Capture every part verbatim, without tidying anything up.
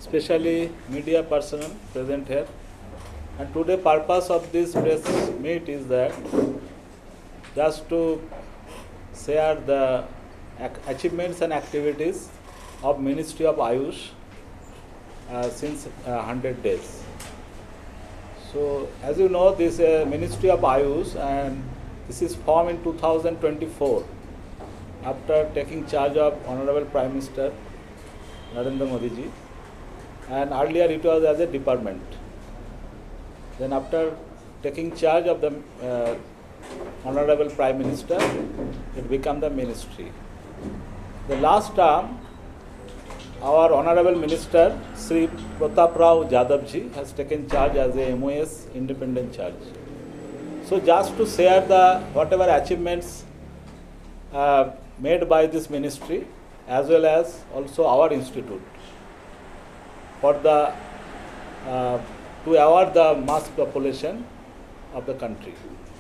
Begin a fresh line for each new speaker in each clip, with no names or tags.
especially media personnel present here. And today purpose of this press meet is that just to share the achievements and activities of Ministry of Ayush uh, since uh, one hundred days. So as you know, this uh, Ministry of Ayush, and this is formed in two thousand twenty-four after taking charge of Honorable Prime Minister Narendra Modi ji, and earlier it was as a department. Then after taking charge of the uh, Honorable Prime Minister, it became the ministry. The last term, our Honorable Minister Sri Pratap Rao Jadhav ji has taken charge as a M O S independent charge. So just to share the whatever achievements uh, made by this ministry as well as also our institute for the uh, to award the mass population of the country.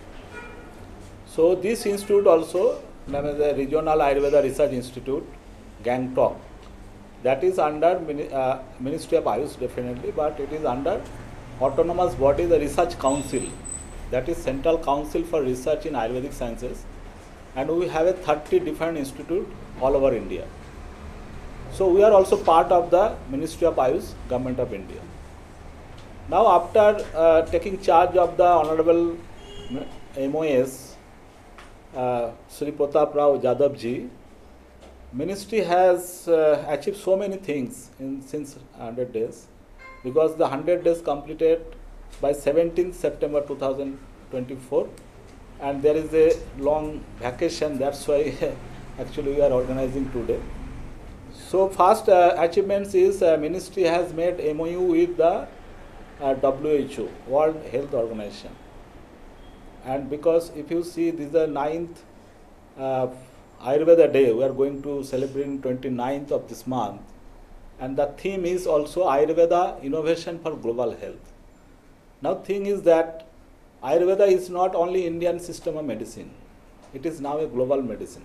So this institute also known as the Regional Ayurveda Research Institute, Gangtok, that is under uh, Ministry of Ayush definitely, but it is under autonomous body, the Research Council, that is Central Council for Research in Ayurvedic Sciences, and we have a thirty different institutes all over India. So we are also part of the Ministry of Ayush, Government of India. Now after uh, taking charge of the Honorable M O S, uh, Sri Pratap Rao Jadhav ji, Ministry has uh, achieved so many things in since one hundred days, because the one hundred days completed by seventeenth September two thousand twenty-four, and there is a long vacation, that's why actually we are organizing today. So first uh, achievements is uh, Ministry has made M O U with the uh, W H O, World Health Organization, and because if you see this is the ninth uh, Ayurveda Day, we are going to celebrate on twenty-ninth of this month, and the theme is also Ayurveda Innovation for Global Health. Now thing is that Ayurveda is not only Indian system of medicine, it is now a global medicine.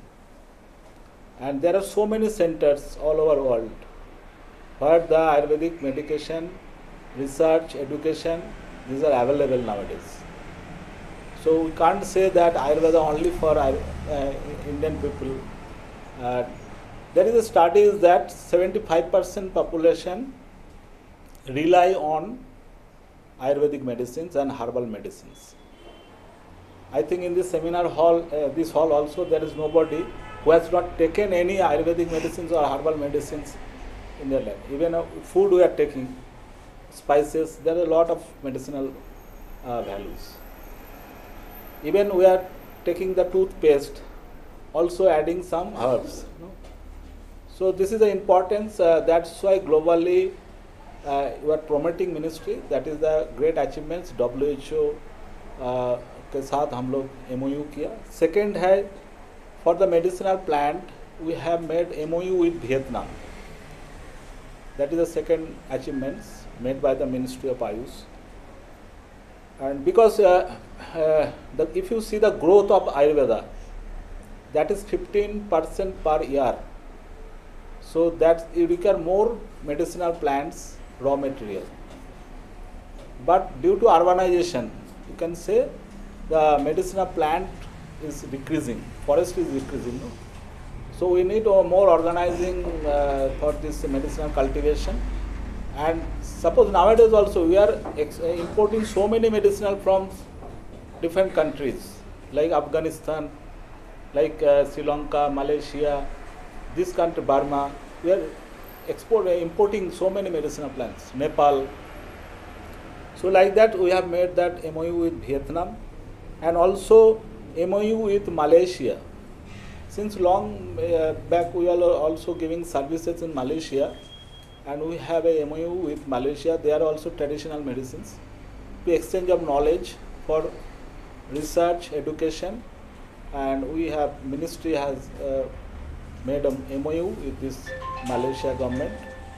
And there are so many centers all over the world where the Ayurvedic medication, research, education, these are available nowadays. So we can't say that Ayurveda only for uh, Indian people. Uh, there is a study that seventy-five percent population rely on Ayurvedic medicines and herbal medicines. I think in this seminar hall, uh, this hall also, there is nobody who has not taken any Ayurvedic medicines or herbal medicines in their life. Even uh, food we are taking, spices, there are a lot of medicinal uh, values. Even we are taking the toothpaste, also adding some herbs. You know? So this is the importance, uh, that's why globally uh, we are promoting ministry, that is the great achievements W H O uh, के साथ हम लोग M O U किया. Second है, for the medicinal plant we have made M O U with Vietnam. That is the second achievements made by the Ministry of Ayush. And because uh, uh, the, if you see the growth of Ayurveda, that is fifteen percent per year. So that you require more medicinal plants, raw material. But due to urbanization, you can say the medicinal plant is decreasing, forest is decreasing. No? So we need uh, more organizing uh, for this medicinal cultivation. And suppose nowadays also we are ex importing so many medicinal from different countries like Afghanistan, like uh, Sri Lanka, Malaysia, this country, Burma. We are export, uh, importing so many medicinal plants, Nepal. So like that we have made that M O U with Vietnam, and also M O U with Malaysia. Since long uh, back we are also giving services in Malaysia, and we have a M O U with Malaysia. They are also traditional medicines to exchange of knowledge for research, education, and we have ministry has uh, made an M O U with this Malaysia government.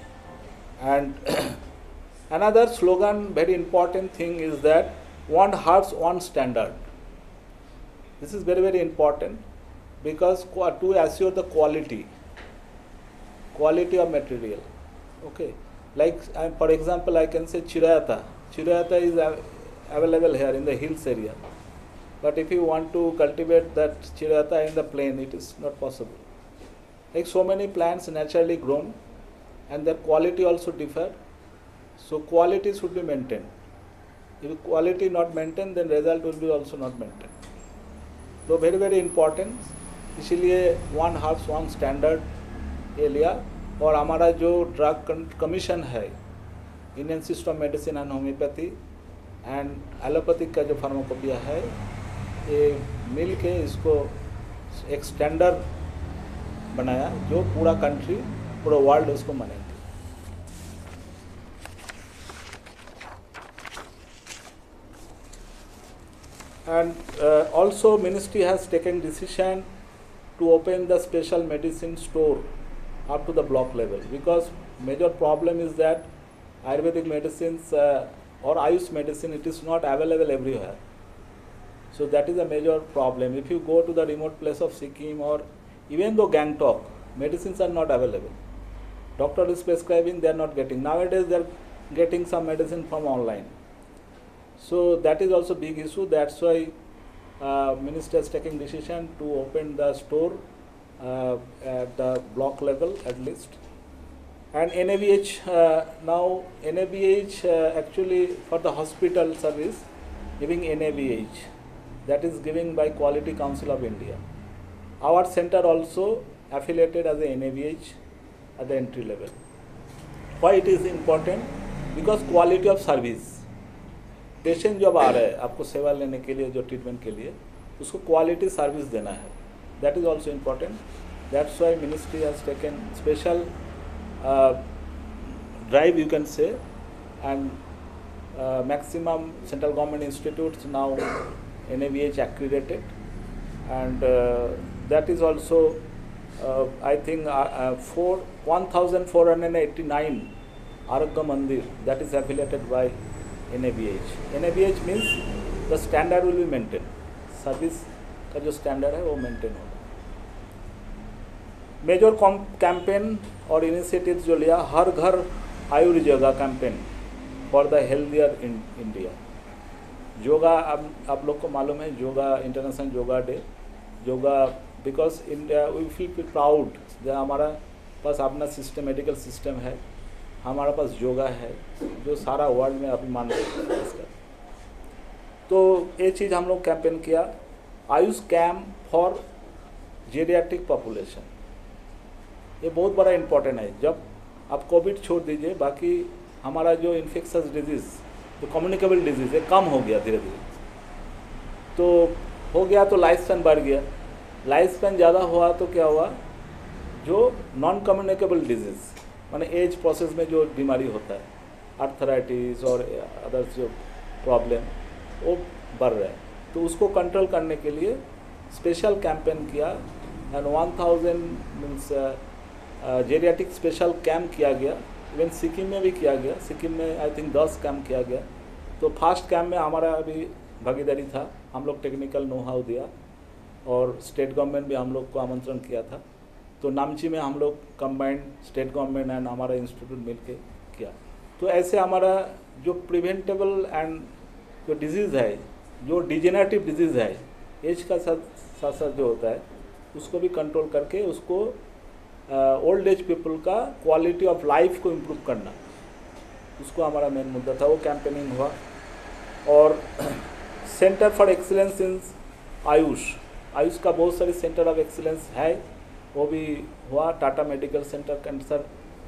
And another slogan, very important thing is that one hearts, one standard. This is very very important, because to assure the quality, quality of material. Okay, Like I, for example, I can say Chirayata. Chirayata is av- available here in the hills area. But if you want to cultivate that Chirayata in the plain, it is not possible. Like so many plants naturally grown, and their quality also differ. So quality should be maintained. If quality not maintained, then result will be also not maintained. तो very very important, इसीलिए one हार्स one standard ये लिया। और हमारा जो drug commission है, Indian system of medicine and homeopathy and allopathic का जो फार्माकोपिया है, ये मिल के इसको एक स्टैंडर्ड बनाया जो पूरा कंट्री, पूरा वर्ल्ड उसको मानेंगे। And uh, also ministry has taken decision to open the special medicine store up to the block level, because major problem is that Ayurvedic medicines uh, or Ayush medicine, it is not available everywhere. So that is a major problem. If you go to the remote place of Sikkim or even though Gangtok, medicines are not available. Doctor is prescribing, they are not getting. Nowadays they are getting some medicine from online. So that is also big issue. That's why uh, minister is taking decision to open the store uh, at the block level at least. And N A B H uh, now N A B H uh, actually for the hospital service giving N A B H, that is given by Quality Council of India. Our center also affiliated as a N A B H at the entry level. Why it is important? Because quality of service. Patient जब आ रहा है आपको सेवा लेने के लिए, जो ट्रीटमेंट के लिए, उसको क्वालिटी सर्विस देना है. That is also important. That's why ministry has taken special drive, you can say, and maximum central government institutes now N A B H accredited, and uh, that is also uh, I think uh, uh, for one thousand four hundred eighty-nine Arogya Mandir that is affiliated by N A B H. N A B H means the standard will be maintained. Service का जो standard है वो maintain होगा. Major campaign और initiatives जो लिया, हर घर Ayurveda yoga campaign for the healthier in India. Yoga अब आप लोग को मालूम है, yoga international yoga day, yoga because India we feel proud जो हमारा पास अपना सिस्टम, मेडिकल सिस्टम है, हमारा पास योगा है जो सारा वर्ल्ड में अभिमान है इसका. तो ये चीज़ हम लोग कैंपेन किया. AYUSH camp for geriatric population, ये बहुत बड़ा इम्पोर्टेंट है. जब आप कोविड छोड़ दीजिए, बाकी हमारा जो इन्फेक्शस डिजीज़, जो कम्युनिकेबल डिजीज़ है, कम हो गया धीरे धीरे. तो हो गया तो लाइफ स्पैन बढ़ गया. लाइफ स्पैन ज़्यादा हुआ तो क्या हुआ, जो नॉन कम्युनिकेबल डिजीज़ माने एज प्रोसेस में जो बीमारी होता है, आर्थराइटिस और अदर्स जो प्रॉब्लम, वो बढ़ रहा है. तो उसको कंट्रोल करने के लिए स्पेशल कैंपेन किया, and one thousand means geriatric special camp किया गया. इवन सिक्किम में भी किया गया. सिक्किम में आई थिंक दस कैंप किया गया. तो फर्स्ट कैंप में हमारा अभी भागीदारी था, हम लोग टेक्निकल नो हाउ दिया, और स्टेट गवर्नमेंट भी हम लोग को आमंत्रण किया था. तो नामची में हम लोग कंबाइंड स्टेट गवर्नमेंट एंड हमारा इंस्टीट्यूट मिल के किया. तो ऐसे हमारा जो प्रिवेंटेबल एंड जो डिजीज़ है, जो डिजेनरेटिव डिजीज़ है, एज का साथ साथ साथ जो होता है, उसको भी कंट्रोल करके उसको ओल्ड एज पीपल का क्वालिटी ऑफ लाइफ को इम्प्रूव करना, उसको हमारा मेन मुद्दा था. वो कैंपेनिंग हुआ. और centre for excellence in AYUSH, AYUSH का बहुत सारे सेंटर ऑफ एक्सीलेंस है, वो भी हुआ. टाटा मेडिकल सेंटर कैंसर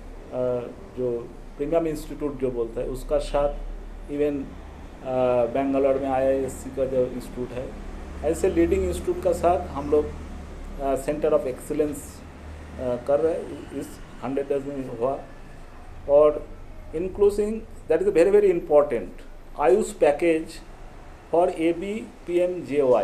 जो प्रीमियम इंस्टीट्यूट जो बोलता है, उसका साथ इवन बेंगलोर में आई आई एस सी का जो इंस्टीट्यूट है, ऐसे लीडिंग इंस्टीट्यूट का साथ हम लोग सेंटर ऑफ एक्सीलेंस कर रहे हैं. इस हंड्रेड डेज में हुआ. और including that is a very very important AYUSH package for A B P M J Y.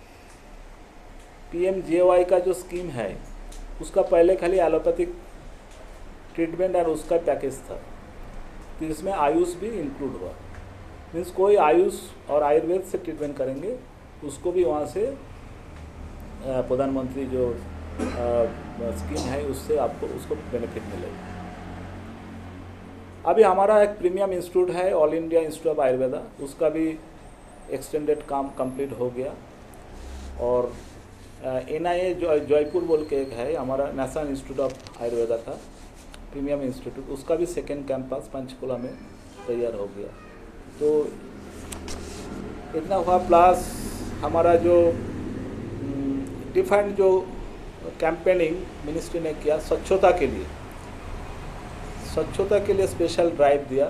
P M J Y का जो स्कीम है, उसका पहले खाली एलोपैथिक ट्रीटमेंट और उसका पैकेज था. तो इसमें आयुष भी इंक्लूड हुआ. मीन्स कोई आयुष और आयुर्वेद से ट्रीटमेंट करेंगे, उसको भी वहाँ से प्रधानमंत्री जो स्कीम है उससे आपको उसको बेनिफिट मिलेगा. अभी हमारा एक प्रीमियम इंस्टीट्यूट है all India institute of Ayurveda, उसका भी एक्सटेंडेड काम कंप्लीट हो गया। और एन आई ए जयपुर बोल के एक है हमारा नेशनल इंस्टीट्यूट ऑफ आयुर्वेदा का प्रीमियम इंस्टीट्यूट, उसका भी सेकेंड कैंपस पंचकुला में तैयार हो गया। तो इतना हुआ, प्लस हमारा जो डिफरेंट जो कैंपेनिंग मिनिस्ट्री ने किया स्वच्छता के लिए, स्वच्छता के लिए स्पेशल ड्राइव दिया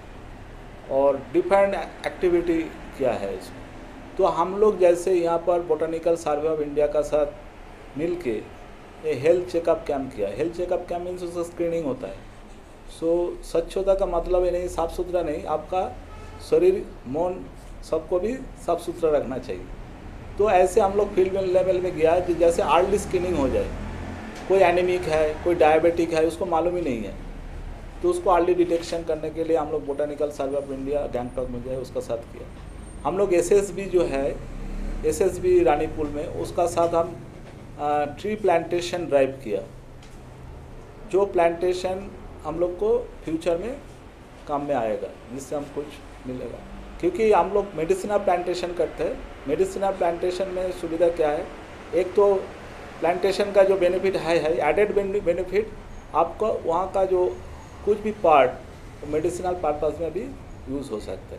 और डिफरेंट एक्टिविटी किया है इसमें। तो हम लोग जैसे यहाँ पर बोटानिकल सर्वे ऑफ इंडिया का साथ मिल के ये हेल्थ चेकअप कैंप किया। हेल्थ चेकअप कैंप मीन्स उसका स्क्रीनिंग होता है। सो स्वच्छता का मतलब ये नहीं साफ़ सुथरा नहीं, आपका शरीर मन सबको भी साफ़ सुथरा रखना चाहिए। तो ऐसे हम लोग फील्ड लेवल में गया कि जैसे अर्ली स्क्रीनिंग हो जाए, कोई एनीमिक है, कोई डायबिटिक है, उसको मालूम ही नहीं है, तो उसको अर्ली डिटेक्शन करने के लिए हम लोग botanical survey of India Gangtok में गए, उसका साथ किया। हम लोग एस एस बी जो है एस एस बी रानीपुर में, उसका साथ हम ट्री प्लांटेशन ड्राइव किया, जो प्लांटेशन हम लोग को फ्यूचर में काम में आएगा, जिससे हम कुछ मिलेगा। क्योंकि हम लोग मेडिसिनल प्लांटेशन करते हैं। मेडिसिनल प्लांटेशन में सुविधा क्या है, एक तो प्लांटेशन का जो बेनिफिट है है एडेड बेनिफिट, आपका वहाँ का जो कुछ भी पार्ट मेडिसिनल पर्पस में भी यूज़ हो सकता है।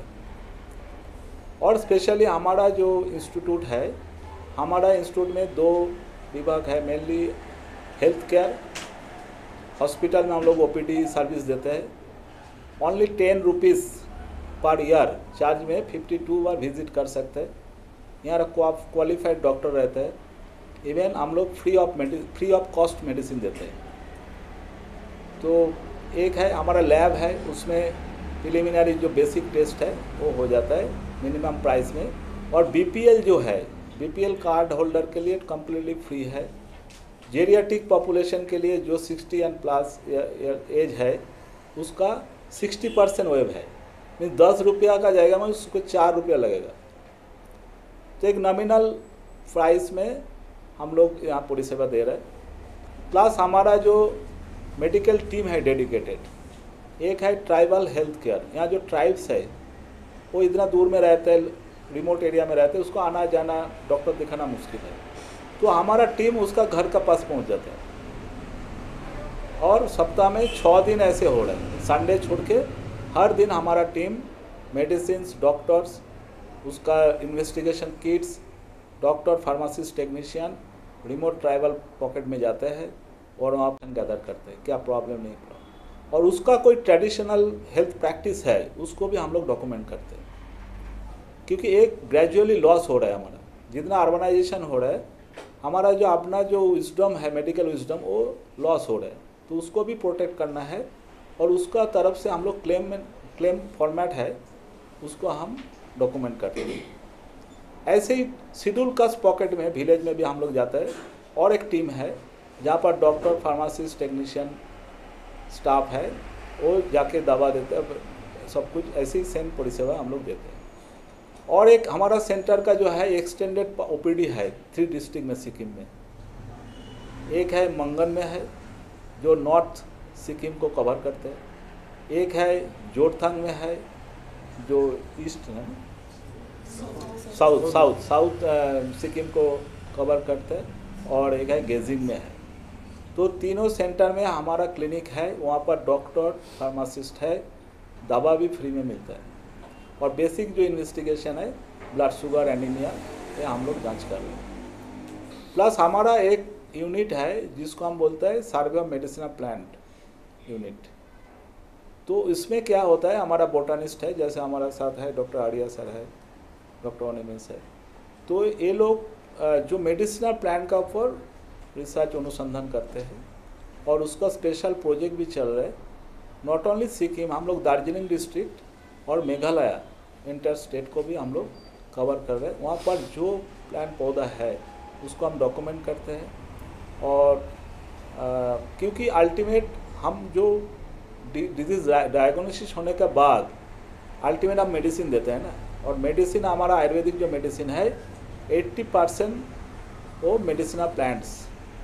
और स्पेशली हमारा जो इंस्टीट्यूट है, हमारा इंस्टीट्यूट में दो विभाग है, मेनली हेल्थ केयर। हॉस्पिटल में हम लोग ओ पी डी सर्विस देते हैं। Only ten rupees per year charge में फिफ्टी टू बार विजिट कर सकते हैं। यहाँ क्वालिफाइड डॉक्टर रहते हैं। इवन हम लोग फ्री ऑफ मेडि फ्री ऑफ कॉस्ट मेडिसिन देते हैं। तो एक है हमारा लैब है, उसमें प्रिलिमिनरी जो बेसिक टेस्ट है वो हो जाता है मिनिमम प्राइस में। और बी पी एल जो है, B P L card holder के लिए कम्प्लीटली फ्री है। जेरियाटिक पॉपुलेशन के लिए जो सिक्सटी एंड प्लस एज है, उसका सिक्सटी परसेंट वेब है, मीन दस रुपया का जाएगा, मैं उसको चार रुपया लगेगा। तो एक नॉमिनल प्राइस में हम लोग यहाँ परिसेवा दे रहे हैं। प्लस हमारा जो मेडिकल टीम है डेडिकेटेड, एक है ट्राइबल हेल्थ केयर। यहाँ जो ट्राइब्स है वो इतना दूर में रहते हैं, रिमोट एरिया में रहते हैं, उसको आना जाना डॉक्टर दिखाना मुश्किल है, तो हमारा टीम उसका घर का पास पहुँच जाता है। और सप्ताह में छः दिन ऐसे हो रहे हैं, संडे छोड़ के हर दिन हमारा टीम मेडिसिन्स, डॉक्टर्स, उसका investigation kits, doctor, pharmacist, technician remote tribal pocket में जाते हैं और वहाँ पर गैदर करते हैं क्या प्रॉब्लम नहीं प्रॉब्लम, और उसका कोई ट्रेडिशनल हेल्थ प्रैक्टिस है उसको भी हम लोग डॉक्यूमेंट करते हैं। क्योंकि एक ग्रेजुअली लॉस हो रहा है हमारा, जितना अर्बनाइजेशन हो रहा है, हमारा जो अपना जो विजडम है, मेडिकल विजडम, वो लॉस हो रहा है, तो उसको भी प्रोटेक्ट करना है। और उसका तरफ से हम लोग क्लेम में क्लेम फॉर्मेट है, उसको हम डॉक्यूमेंट करते हैं। ऐसे ही शेड्यूल कास्ट पॉकेट में विलेज में भी हम लोग जाते हैं, और एक टीम है जहाँ पर डॉक्टर, फार्मासिस्ट, टेक्नीशियन स्टाफ है, वो जाके दवा देते हैं, सब कुछ ऐसी सेम परिसेवा हम लोग देते हैं। और एक हमारा सेंटर का जो है एक्सटेंडेड ओ पी डी है थ्री डिस्ट्रिक्ट में सिक्किम में। एक है मंगन में है जो नॉर्थ सिक्किम को कवर करते हैं, एक है जोरथांग में है जो ईस्ट है, साउथ साउथ साउथ सिक्किम को कवर करते हैं, और एक है गेजिंग में है। तो तीनों सेंटर में हमारा क्लिनिक है, वहाँ पर डॉक्टर, फार्मासिस्ट है, दवा भी फ्री में मिलता है। और बेसिक जो इन्वेस्टिगेशन है, ब्लड शुगर, एनीमिया, ये हम लोग जांच कर रहे हैं। प्लस हमारा एक यूनिट है जिसको हम बोलते हैं survey of medicinal plant unit. तो इसमें क्या होता है, हमारा बोटानिस्ट है, जैसे हमारा साथ है डॉक्टर आर्या सर है, डॉक्टर ओनिमिस है, तो ये लोग जो मेडिसिनल प्लांट का ऊपर रिसर्च अनुसंधान करते हैं, और उसका स्पेशल प्रोजेक्ट भी चल रहा है। नॉट ओनली सिक्किम, हम लोग दार्जिलिंग डिस्ट्रिक्ट और मेघालय इंटर स्टेट को भी हम लोग कवर कर रहे हैं। वहाँ पर जो प्लांट पौधा है उसको हम डॉक्यूमेंट करते हैं। और आ, क्योंकि अल्टीमेट हम जो डिजीज डायग्नोसिस होने के बाद अल्टीमेट हम मेडिसिन देते हैं ना, और मेडिसिन हमारा आयुर्वेदिक जो मेडिसिन है अस्सी परसेंट वो मेडिसिनल प्लांट्स,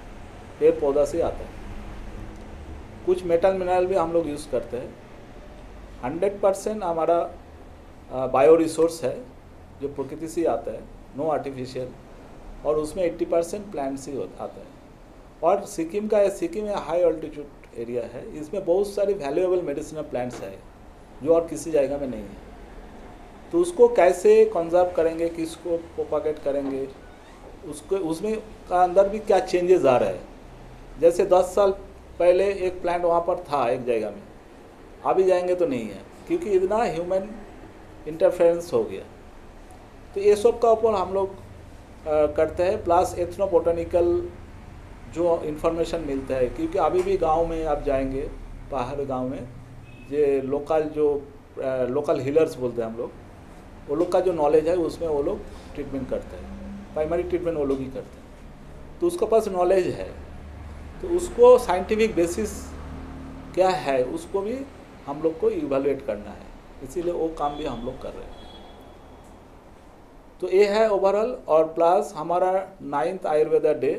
पेड़ पौधा से आता है। कुछ मेटल मिनरल भी हम लोग यूज़ करते हैं, हंड्रेड परसेंट हमारा बायो रिसोर्स है जो प्रकृति से आता है, नो आर्टिफिशियल, और उसमें अस्सी परसेंट प्लांट से आता है। और सिक्किम का सिक्किम में हाई ऑल्टीट्यूड एरिया है, इसमें बहुत सारी वैल्यूएबल मेडिसिनल प्लांट्स है जो और किसी जगह में नहीं है। तो उसको कैसे कंजर्व करेंगे, किसको प्रोपागेट करेंगे, उसको उसमें का अंदर भी क्या चेंजेस आ रहा है। जैसे दस साल पहले एक प्लांट वहाँ पर था एक जगह में, अभी जाएंगे तो नहीं है, क्योंकि इतना ह्यूमन इंटरफेरेंस हो गया। तो ये सब का ऊपर हम लोग करते हैं, प्लस एथनोबोटानिकल जो इन्फॉर्मेशन मिलता है, क्योंकि अभी भी गांव में आप जाएंगे, बाहर गांव में ये लोकल जो लोकल हीलर्स बोलते हैं हम लोग, वो लोग का जो नॉलेज है उसमें वो लोग ट्रीटमेंट करते हैं, प्राइमरी ट्रीटमेंट वो लोग ही करते हैं। तो उसके पास नॉलेज है, तो उसको साइंटिफिक बेसिस क्या है उसको भी हम लोग को इवैल्यूएट करना है, इसीलिए वो काम भी हम लोग कर रहे हैं। तो ये है ओवरऑल। और प्लस हमारा नाइन्थ आयुर्वेदा डे,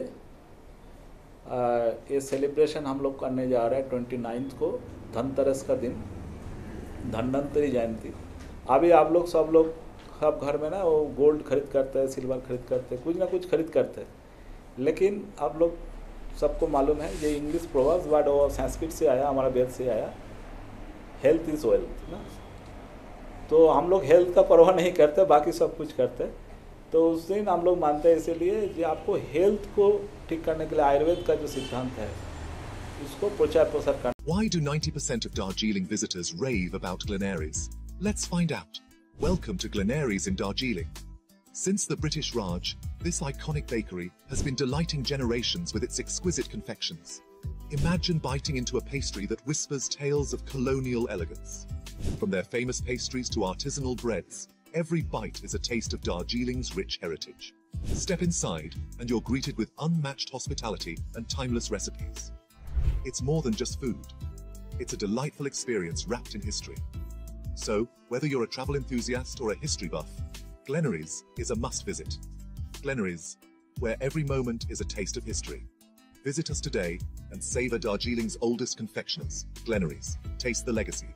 ये सेलिब्रेशन हम लोग करने जा रहे हैं ट्वेंटी नाइन्थ को, धनतेरस का दिन, धन्वंतरी जयंती। अभी आप लोग सब लोग सब घर में ना वो गोल्ड खरीद करते हैं, सिल्वर खरीद करते हैं, कुछ ना कुछ खरीद करते हैं, लेकिन आप लोग सबको मालूम है ये इंग्लिश प्रोवर्ब्स वर्ड वो संस्कृत से आया, हमारा वेद से आया, हेल्थ इज वेल्थ ना। तो हम लोग हेल्थ का परवाह नहीं करते, बाकी सब कुछ करते। तो उस दिन हम लोग मानते हैं, इसीलिए जो आपको हेल्थ को ठीक करने के लिए आयुर्वेद का जो सिद्धांत है उसको प्रचार प्रसार करना।
Why do ninety percent of Darjeeling visitors rave about Glenaries? Let's find out. Welcome to Glenaries in Darjeeling. Since the British Raj, this iconic bakery has been delighting generations with its exquisite confections. Imagine biting into a pastry that whispers tales of colonial elegance. From their famous pastries to artisanal breads, every bite is a taste of Darjeeling's rich heritage. Step inside and you're greeted with unmatched hospitality and timeless recipes. It's more than just food. It's a delightful experience wrapped in history. So, whether you're a travel enthusiast or a history buff, Glenaries is a must visit. Glenaries, where every moment is a taste of history. Visit us today and savor Darjeeling's oldest confectioners. Glenaries, taste the legacy.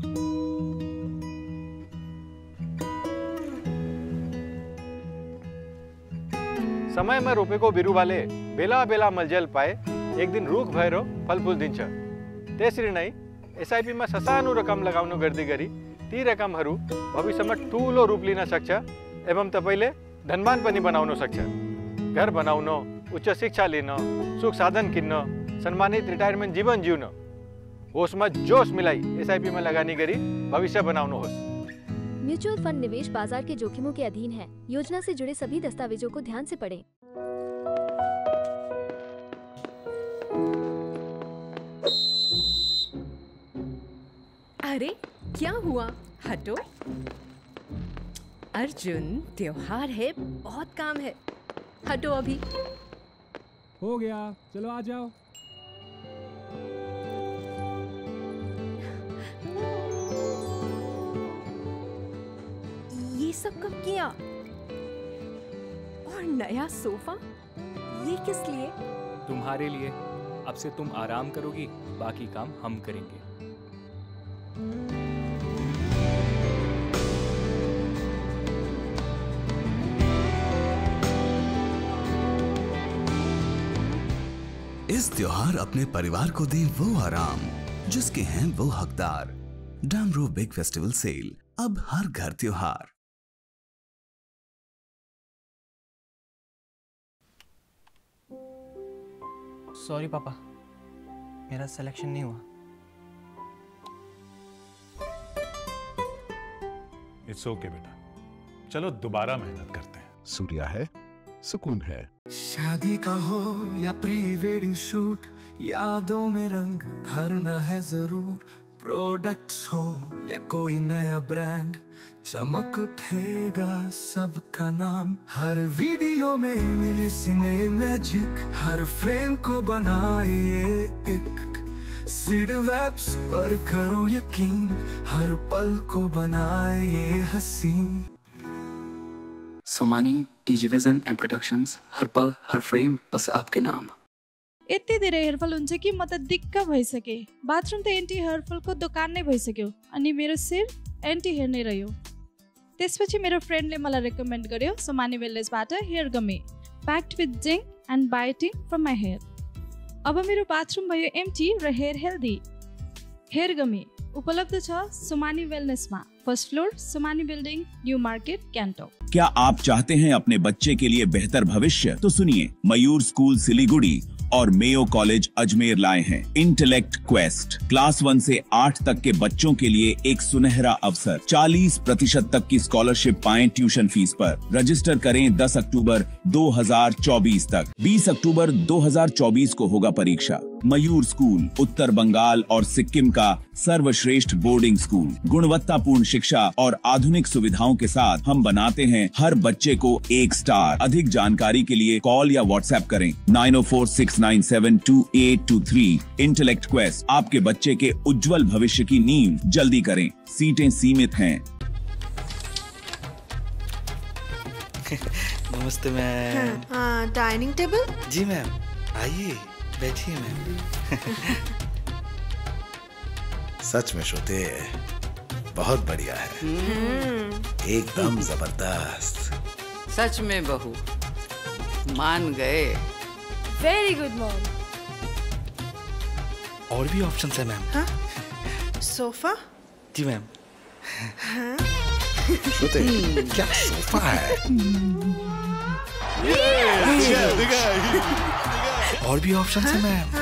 समय में रोपे को बिरु वाले बेला बेला मलजल पाए, एक दिन रूख भैरो फल फूल दिन्छ। त्यसरी नै एसआईपी मा ससानो रकम लगाउनु गर्दै गरी ती रकमहरू भविष्यमा ठूलो रूप लिन सक्छ एवं तपाईले धनवान पनि बनाउन सक्छ। घर बनाउन, उच्च शिक्षा लिन, सुख साधन किन्न, सम्मानित रिटायरमेन्ट जीवन जिउन, होसमा जोश मिलाई एसआईपी में लगानी गरी भविष्य बनाउनुहोस्।
म्यूचुअल फंड निवेश बाजार के जोखिमों के अधीन है। योजना से जुड़े सभी दस्तावेजों को ध्यान से पढ़ें।
अरे क्या हुआ? हटो। अर्जुन, त्योहार है, बहुत काम है, हटो अभी।
हो गया, चलो आ जाओ।
ये सब कब किया? और नया सोफा, ये किस लिए?
तुम्हारे लिए। अब से तुम आराम करोगी, बाकी काम हम करेंगे।
इस त्योहार अपने परिवार को दे वो आराम जिसके हैं वो हकदार। डैमरो बिग फेस्टिवल सेल, अब हर घर त्योहार।
सॉरी पापा, मेरा सिलेक्शन नहीं हुआ।
इट्स ओके बेटा, चलो दोबारा मेहनत करते हैं।
सूर्या है, सुकून है।
शादी का हो या प्री वेडिंग शूट, यादों में रंग भरना है जरूर। प्रोडक्ट्स हो या कोई नया ब्रांड, चमक उठेगा सबका नाम। हर वीडियो में मिले सिने मैजिक, हर फ्रेम को बनाए एक। सीड वेब्स पर करो यकीन, हर पल को बनाए ये हसीन।
Somani, DG vision and productions, हर पल हर फ्रेम बस आपके नाम। यति धेरै हेयरफल हुन्छ कि म त दिक्क भइसके। बाथरुम त एन्टी हेयरफलको दोकान नै भइसक्यो अनि मेरो शिर एन्टी हेयर नै रह्यो। त्यसपछि मेरो फ्रेन्डले मलाई रेकमेन्ड गर्यो सोमानी वेलनेसबाट hair gummy packed with zinc and biotin from my hair. अब मेरो बाथरुम भयो एम्टी र हेयर हेल्दी। हेयर गमी उपलब्ध छ सोमानी वेलनेसमा, first floor Somani building, new market, कैंटो।
क्या आप चाहते हैं अपने बच्चे के लिए बेहतर भविष्य? तो सुनिए, मयूर स्कूल सिलीगुड़ी और मेयो कॉलेज अजमेर लाए हैं इंटेलेक्ट क्वेस्ट। क्लास वन से आठ तक के बच्चों के लिए एक सुनहरा अवसर। चालीस प्रतिशत तक की स्कॉलरशिप पाएं ट्यूशन फीस पर। रजिस्टर करें दस अक्टूबर दो हजार चौबीस तक। बीस अक्टूबर दो हजार चौबीस को होगा परीक्षा। मयूर स्कूल उत्तर बंगाल और सिक्किम का सर्वश्रेष्ठ बोर्डिंग स्कूल। गुणवत्तापूर्ण शिक्षा और आधुनिक सुविधाओं के साथ हम बनाते हैं हर बच्चे को एक स्टार। अधिक जानकारी के लिए कॉल या व्हाट्सएप करें nine O four six nine seven two eight two three. Intellect quest, आपके बच्चे के उज्जवल भविष्य की नींव जल्दी करें, सीटें सीमित हैं।
नमस्ते मैम।
हाँ, डाइनिंग टेबल?
जी मैम, आइए बैठिए मैम।
सच में श्रुति बहुत बढ़िया है, एकदम जबरदस्त।
सच में बहू मान गए।
Very good mom.
और भी ऑप्शंस है मैम।
हाँ? सोफा?
जी मैम।
हाँ?
श्रुति क्या सोफा है?
और भी ऑप्शंस है मैम।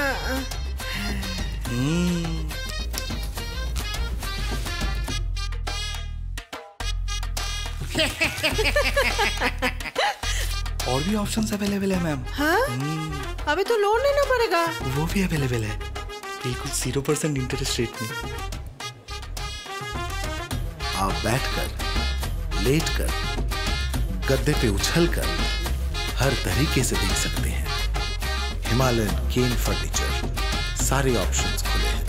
और भी ऑप्शंस अवेलेबल है मैम।
हाँ? अभी तो लोन लेना पड़ेगा।
वो भी अवेलेबल है, बिल्कुल जीरो परसेंट इंटरेस्ट रेट में।
आप बैठकर, लेटकर, गद्दे पे उछलकर हर तरीके से देख सकते हैं। हिमालयन केन फर्नीचर, सारे ऑप्शंस खुले हैं।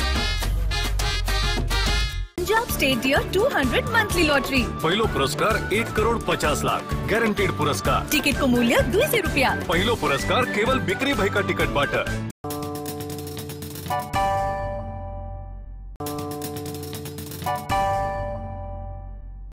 Punjab state dear two hundred monthly lottery.
पहलो पुरस्कार एक करोड़ पचास लाख गारंटेड पुरस्कार।
टिकट को मूल्य दो सौ रुपया।
पहलो पुरस्कार केवल बिक्री भाई का टिकट बाट।